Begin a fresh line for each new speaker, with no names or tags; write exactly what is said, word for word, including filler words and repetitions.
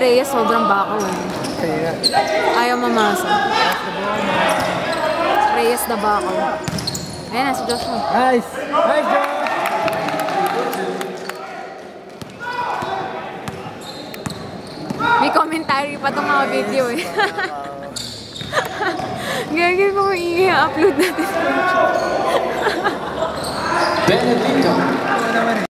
Reyes sobrang bakaw eh. Ayaw mamasa. Reyes na bakaw. Ayan na si Joshua.
Nice! Nice, Josh!
May commentary pa itong mga video eh. Gagawin ko kung i-upload natin.
Benedicto.
Ano naman eh.